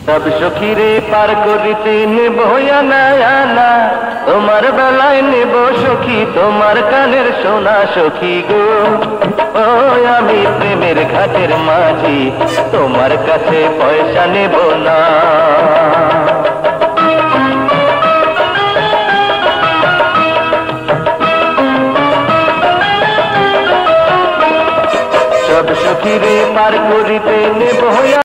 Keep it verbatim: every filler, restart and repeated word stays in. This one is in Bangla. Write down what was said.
सब সখীরে পার করিতে নেব আনা, তোমার বেলায় নেব সখী তোমার কানের সোনা সখী গো। ও আমি প্রেমের ঘাটের মাঝি, তোমার কাছে পয়সা নেব না। সব সখীরে পার করিতে নেব